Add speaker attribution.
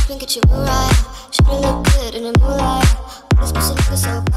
Speaker 1: Get you right. Should've looked good in the moonlight. What is supposed to look so